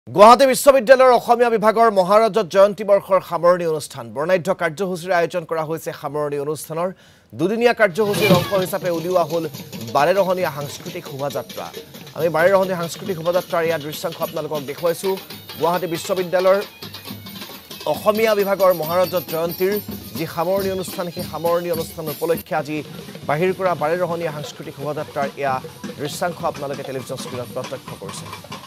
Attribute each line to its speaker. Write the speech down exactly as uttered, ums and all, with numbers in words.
Speaker 1: Guwahati বিশ্ববিদ্যালয়ৰ অসমীয়া বিভাগৰ মহাৰজত জয়ন্তী বৰ্ষৰ সামৰণি অনুষ্ঠান বৰ্ণাঢ্য কাৰ্যসূচীৰ আয়োজন কৰা হৈছে সামৰণি অনুষ্ঠানৰ দুদিনীয়া কাৰ্যসূচীৰ অংশ হিচাপে উলিওৱা হ'ল বাৰেৰহণীয়া সাংস্কৃতিক শোভাযাত্ৰা আমি বাৰেৰহণীয়া সাংস্কৃতিক শোভাযাত্ৰাৰ ইয়াৰ দৃশ্যাংশ আপোনালোকক দেখুৱাইছো গুৱাহাটী বিশ্ববিদ্যালয়ৰ অসমীয়া বিভাগৰ মহাৰজত জয়ন্তীৰ যি সামৰণি অনুষ্ঠান সেই সামৰণি অনুষ্ঠান উপলক্ষে আজি বাহিৰ কৰা বাৰেৰহণীয়া সাংস্কৃতিক শোভাযাত্ৰাৰ ইয়া দৃশ্যাংশ আপোনালোকে টেলিভিছন স্ক্ৰীনত প্ৰত্যক্ষ কৰিছে